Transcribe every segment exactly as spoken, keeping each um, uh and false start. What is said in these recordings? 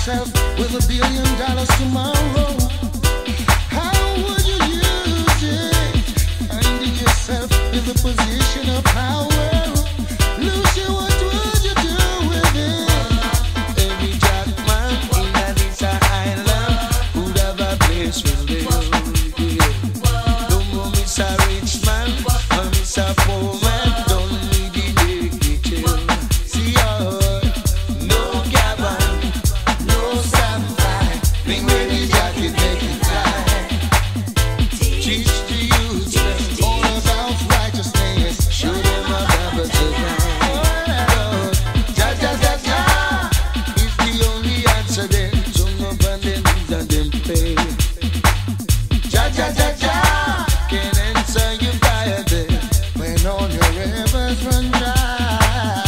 yourself with a billion dollars tomorrow, how would you use it? Finding yourself in the position of power, Lucy, what would you do with it? Every jackman in a this island would have a place for live. Don't know miss a rich man or miss a poor man, don't need the big chill. See how no Gabbon, no standby, bring me the jacket, make it fly. Teach the youth them all about righteousness, show them about the divine. Ja, ja, ja, ja, is the only answer then. Turn up and then knees and them pay. Ja, ja, ja, ja, can answer you fire then when all your rivers run dry.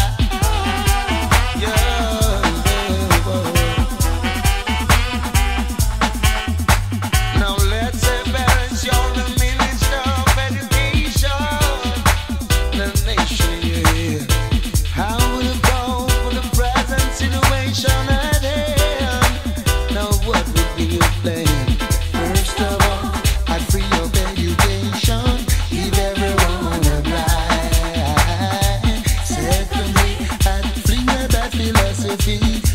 Yeah, now let's say parents, you're the minister of education, the nation, yeah. How will it go for the present situation at hand? Now what would be your plan? First of all, I'd free up education, give everyone a right. Secondly, I'd fling away bad philosophy